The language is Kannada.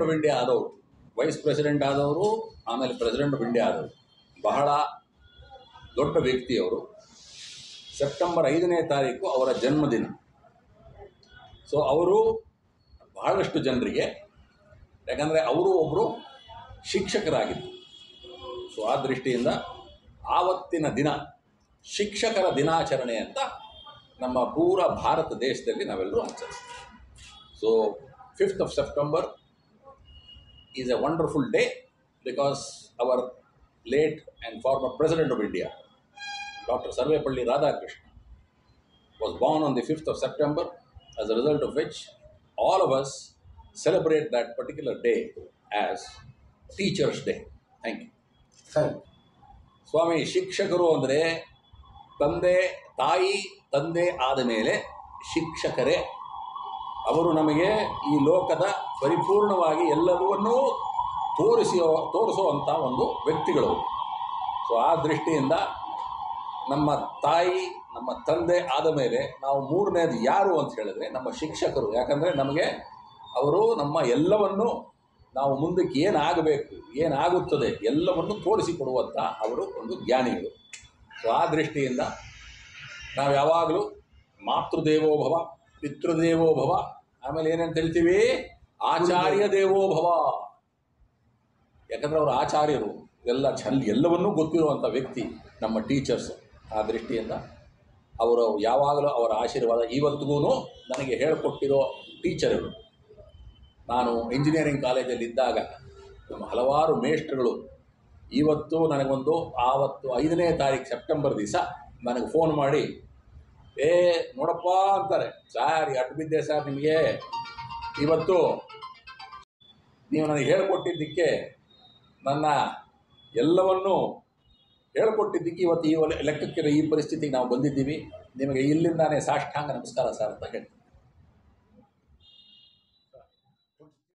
ಪ್ರೆಸಿಡೆಂಟ್ ಆಫ್ ಇಂಡಿಯಾ ಆದವರು, ವೈಸ್ ಪ್ರೆಸಿಡೆಂಟ್ ಆದವರು, ಆಮೇಲೆ ಪ್ರೆಸಿಡೆಂಟ್ ಆಫ್ ಇಂಡಿಯಾ ಆದವರು, ಬಹಳ ದೊಡ್ಡ ವ್ಯಕ್ತಿಯವರು. ಸೆಪ್ಟೆಂಬರ್ 5ನೇ ತಾರೀಕು ಅವರ ಜನ್ಮದಿನ. ಸೊ ಅವರು ಬಹಳಷ್ಟು ಜನರಿಗೆ, ಯಾಕಂದರೆ ಅವರು ಒಬ್ಬರು ಶಿಕ್ಷಕರಾಗಿದ್ದರು. ಸೊ ಆ ದೃಷ್ಟಿಯಿಂದ ಆವತ್ತಿನ ದಿನ ಶಿಕ್ಷಕರ ದಿನಾಚರಣೆ ಅಂತ ನಮ್ಮ ಪೂರ ಭಾರತ ದೇಶದಲ್ಲಿ ನಾವೆಲ್ಲರೂ ಆಚರಿಸ್ತೀವಿ. So 5th of September is a wonderful day because our late and former President of India, Dr. Sarvepalli Radhakrishnan, was born on the 5th of September, as a result of which all of us celebrate that particular day as Teachers' Day. Thank you. ಸ್ವಾಮಿ, ಶಿಕ್ಷಕರು ಅಂದರೆ ತಂದೆ ಆದ ಮೇಲೆ ಶಿಕ್ಷಕರೇ. ಅವರು ನಮಗೆ ಈ ಲೋಕದ ಪರಿಪೂರ್ಣವಾಗಿ ಎಲ್ಲವನ್ನೂ ತೋರಿಸುವಂಥ ಒಂದು ವ್ಯಕ್ತಿಗಳು. ಸೊ ಆ ದೃಷ್ಟಿಯಿಂದ ನಮ್ಮ ತಾಯಿ, ನಮ್ಮ ತಂದೆ ಆದ ಮೇಲೆ ನಾವು ಮೂರನೇದು ಯಾರು ಅಂತ ಹೇಳಿದ್ರೆ ನಮ್ಮ ಶಿಕ್ಷಕರು. ಯಾಕಂದರೆ ನಮಗೆ ಅವರು ನಮ್ಮ ಎಲ್ಲವನ್ನು, ನಾವು ಮುಂದಕ್ಕೆ ಏನಾಗಬೇಕು, ಏನಾಗುತ್ತದೆ ಎಲ್ಲವನ್ನು ತೋರಿಸಿಕೊಡುವಂಥ ಅವರು ಒಂದು ಜ್ಞಾನಿಗಳು. ಸೊ ಆ ದೃಷ್ಟಿಯಿಂದ ನಾವು ಯಾವಾಗಲೂ ಮಾತೃದೇವೋಭವ, ಪಿತೃದೇವೋಭವ, ಆಮೇಲೆ ಏನಂತ ಹೇಳ್ತೀವಿ, ಆಚಾರ್ಯ ದೇವೋಭವ. ಯಾಕಂದರೆ ಅವರು ಆಚಾರ್ಯರು, ಎಲ್ಲವನ್ನೂ ಗೊತ್ತಿರುವಂಥ ವ್ಯಕ್ತಿ ನಮ್ಮ ಟೀಚರ್ಸು. ಆ ದೃಷ್ಟಿಯಿಂದ ಅವರು ಯಾವಾಗಲೂ ಅವರ ಆಶೀರ್ವಾದ ಇವತ್ತಿಗೂ ನನಗೆ ಹೇಳಿಕೊಟ್ಟಿರೋ ಟೀಚರ್ಗಳು. ನಾನು ಇಂಜಿನಿಯರಿಂಗ್ ಕಾಲೇಜಲ್ಲಿದ್ದಾಗ ನಮ್ಮ ಹಲವಾರು ಮೇಷ್ಟ್ರುಗಳು ಇವತ್ತು ನನಗೊಂದು ಆವತ್ತು 5ನೇ ತಾರೀಕು ಸೆಪ್ಟೆಂಬರ್ ದಿವಸ ನನಗೆ ಫೋನ್ ಮಾಡಿ, ನೋಡಪ್ಪ ಅಂತಾರೆ, ಸರ್ ಎಟ್ಟು ಬಿದ್ದೆ ಸರ್ ನಿಮಗೆ, ಇವತ್ತು ನೀವು ನನಗೆ ಹೇಳಿಕೊಟ್ಟಿದ್ದಕ್ಕೆ, ನನ್ನ ಎಲ್ಲವನ್ನೂ ಹೇಳಿಕೊಟ್ಟಿದ್ದಕ್ಕೆ ಇವತ್ತು ಈ ಲೆಕ್ಕಕ್ಕೆ ಈ ಪರಿಸ್ಥಿತಿಗೆ ನಾವು ಬಂದಿದ್ದೀವಿ, ನಿಮಗೆ ಇಲ್ಲಿಂದಾನೇ ಸಾಷ್ಟಾಂಗ ನಮಸ್ಕಾರ ಸರ್ ಅಂತ ಹೇಳ್ತೀನಿ.